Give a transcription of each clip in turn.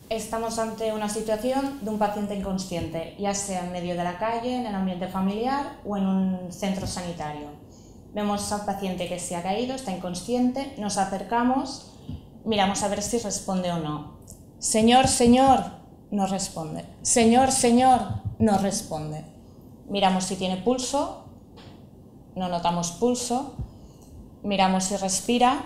Estamos ante una situación de un paciente inconsciente, ya sea en medio de la calle, en el ambiente familiar o en un centro sanitario. Vemos al paciente que se ha caído, está inconsciente, nos acercamos, miramos a ver si responde o no. Señor, señor, no responde. Señor, señor, no responde. Miramos si tiene pulso, no notamos pulso, miramos si respira,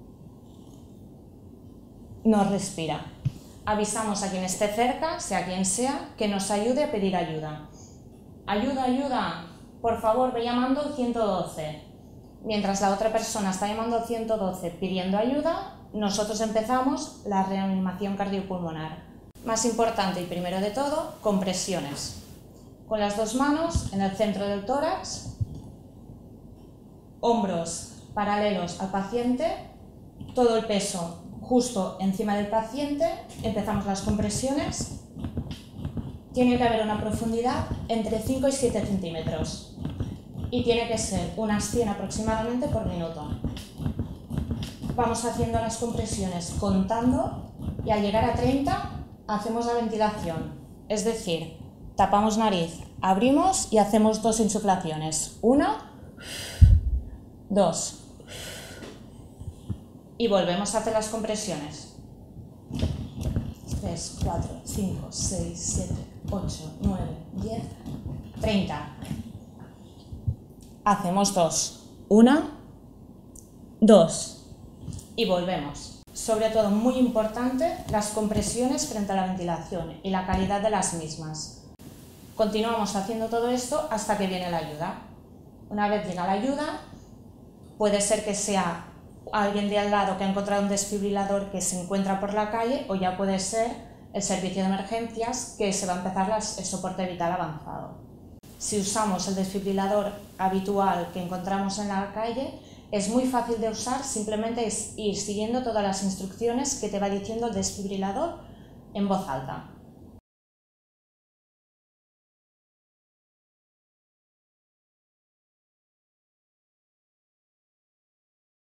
no respira. Avisamos a quien esté cerca, sea quien sea, que nos ayude a pedir ayuda. Ayuda, ayuda, por favor, ve llamando al 112. Mientras la otra persona está llamando al 112 pidiendo ayuda, nosotros empezamos la reanimación cardiopulmonar. Más importante y primero de todo, compresiones. Con las dos manos en el centro del tórax, hombros paralelos al paciente, todo el peso justo encima del paciente, empezamos las compresiones. Tiene que haber una profundidad entre 5 y 7 centímetros y tiene que ser unas 100 aproximadamente por minuto. Vamos haciendo las compresiones contando y al llegar a 30 hacemos la ventilación, es decir, tapamos nariz, abrimos y hacemos 2 insuflaciones. 1, 2. Y volvemos a hacer las compresiones. 3, 4, 5, 6, 7, 8, 9, 10, 30. Hacemos 2. 1, 2. Y volvemos. Sobre todo, muy importante, las compresiones frente a la ventilación y la calidad de las mismas. Continuamos haciendo todo esto hasta que viene la ayuda. Una vez llega la ayuda, puede ser que sea alguien de al lado que ha encontrado un desfibrilador que se encuentra por la calle, o ya puede ser el servicio de emergencias que se va a empezar el soporte vital avanzado. Si usamos el desfibrilador habitual que encontramos en la calle, es muy fácil de usar, simplemente es ir siguiendo todas las instrucciones que te va diciendo el desfibrilador en voz alta.